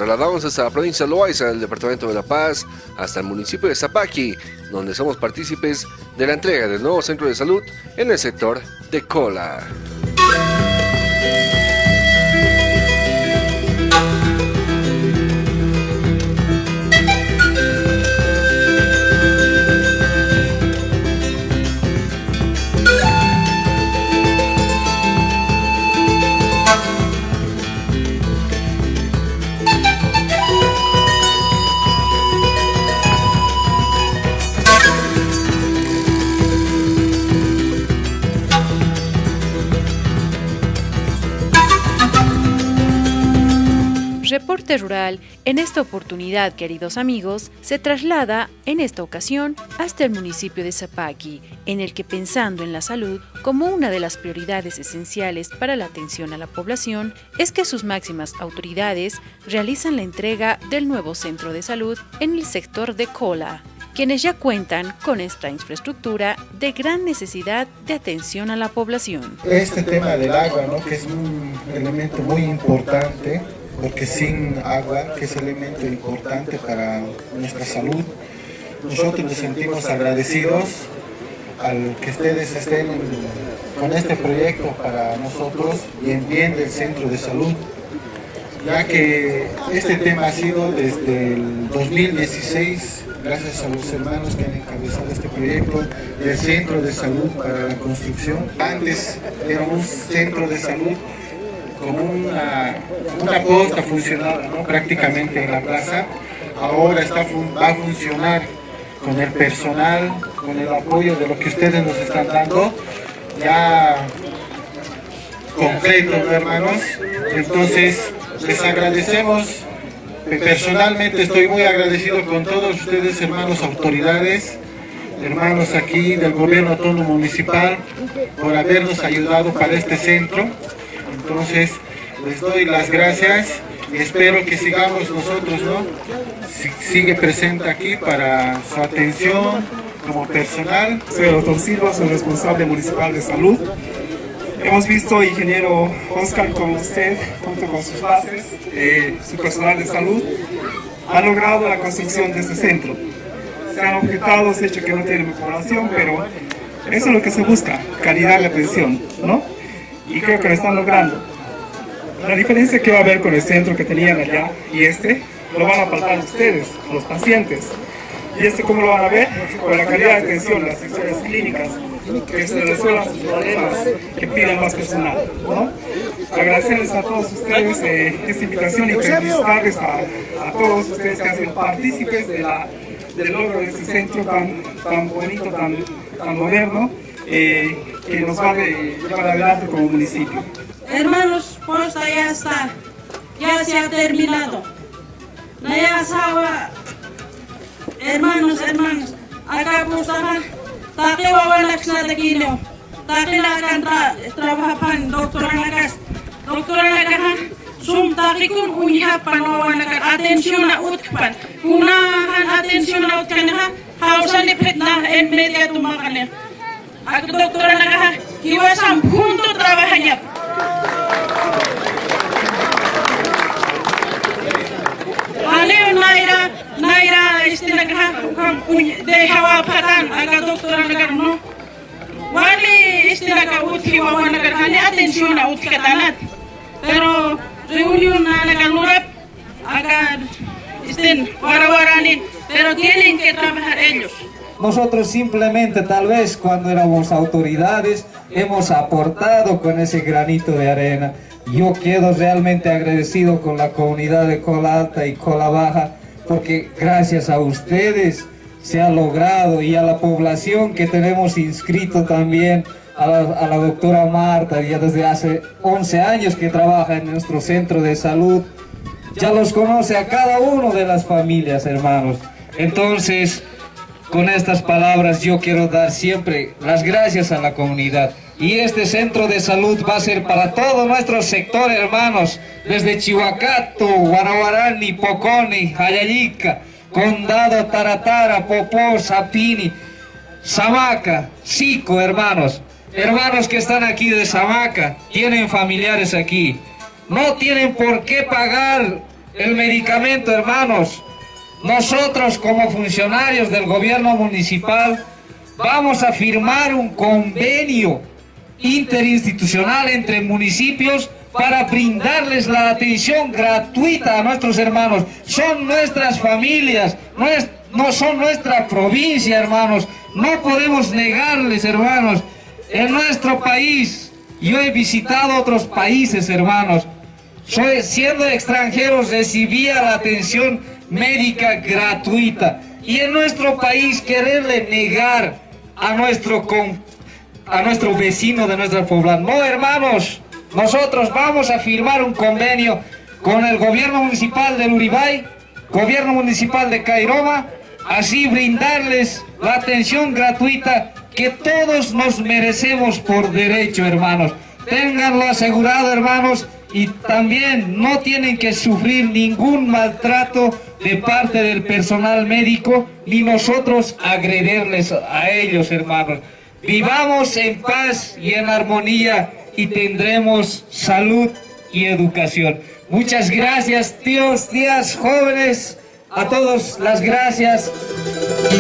trasladamos hasta la provincia de Loaiza, del departamento de La Paz, hasta el municipio de Zapaqui, donde somos partícipes de la entrega del nuevo centro de salud en el sector de Cola. Reporte Rural, en esta oportunidad, queridos amigos, se traslada en esta ocasión hasta el municipio de Zapaqui, en el que, pensando en la salud como una de las prioridades esenciales para la atención a la población, es que sus máximas autoridades realizan la entrega del nuevo centro de salud en el sector de Cola, quienes ya cuentan con esta infraestructura de gran necesidad de atención a la población. Este tema del agua, ¿no?, que es un elemento muy importante, porque sin agua, que es elemento importante para nuestra salud, nosotros nos sentimos agradecidos al que ustedes estén con este proyecto para nosotros y en bien del centro de salud, ya que este tema ha sido desde el 2016, gracias a los hermanos que han encabezado este proyecto del centro de salud para la construcción. Antes era un centro de salud como una posta funcionaba, ¿no?, prácticamente en la plaza. Ahora va a funcionar con el personal, con el apoyo de lo que ustedes nos están dando, ya completo, ¿no, hermanos? Entonces, les agradecemos. Personalmente estoy muy agradecido con todos ustedes, hermanos autoridades, hermanos aquí del gobierno autónomo municipal, por habernos ayudado para este centro. Entonces, les doy las gracias y espero que sigamos nosotros, ¿no? Sigue presente aquí para su atención como personal. Soy el doctor Silva, soy responsable municipal de salud. Hemos visto, ingeniero Oscar, como usted, junto con sus bases, su personal de salud, ha logrado la construcción de este centro. Se han objetado, se ha dicho que no tiene mejoración, pero eso es lo que se busca, calidad de atención, ¿no? Y creo que lo están logrando. La diferencia que va a haber con el centro que tenían allá y lo van a palpar ustedes, los pacientes. Y ¿cómo lo van a ver? Con la calidad de atención, las secciones clínicas, que se resuelvan sus problemas, que pidan más personal, ¿no? Agradecerles a todos ustedes esta invitación y felicitarles a todos ustedes que han sido partícipes del logro de este centro tan bonito, tan moderno, que nos va a llevar adelante como municipio. Hermanos, posta ya está, ya se ha terminado. Ya sabe, hermanos, acá posta, taque wawanak na taquino, taque na akan trabajapan doctora nakas sum taque kun unyapan wawanak atención na utpan, kunahan atención na utkan ha, hausan ipet na en media tumakan. Ak doctora nakas kiwasam junto trabajannya. Naira istinagha de hawa patan aga doctora nagar no wali istinaga uthi wa nagar hani atención a uthi katanat pero reunión nagar nurap aga istin warawaranin pero tienen que trabajar ellos. Nosotros simplemente, tal vez cuando éramos autoridades, hemos aportado con ese granito de arena. Yo quedo realmente agradecido con la comunidad de Cola Alta y Cola Baja, porque gracias a ustedes se ha logrado, y a la población que tenemos inscrito también, a la doctora Marta, ya desde hace 11 años que trabaja en nuestro centro de salud, ya los conoce a cada uno de las familias, hermanos. Entonces, con estas palabras yo quiero dar siempre las gracias a la comunidad. Y este centro de salud va a ser para todo nuestro sector, hermanos, desde Chihuacato, Guaraguarani, Poconi, Jayayica, Condado, Taratara, Popó, Sapini, Samaca, Sico, hermanos. Hermanos que están aquí de Samaca, tienen familiares aquí. No tienen por qué pagar el medicamento, hermanos. Nosotros como funcionarios del gobierno municipal vamos a firmar un convenio interinstitucional entre municipios para brindarles la atención gratuita a nuestros hermanos. Son nuestras familias, no son nuestra provincia, hermanos. No podemos negarles, hermanos. En nuestro país, yo he visitado otros países, hermanos. Siendo extranjeros, recibía la atención médica gratuita. Y en nuestro país quererle negar a nuestro vecino de nuestra población. No, hermanos, nosotros vamos a firmar un convenio con el gobierno municipal del Uribay, gobierno municipal de Cairoma, así brindarles la atención gratuita que todos nos merecemos por derecho, hermanos. Ténganlo asegurado, hermanos, y también no tienen que sufrir ningún maltrato de parte del personal médico, ni nosotros agredirles a ellos, hermanos. Vivamos en paz y en armonía y tendremos salud y educación. Muchas gracias, tíos, tías, jóvenes, a todos las gracias.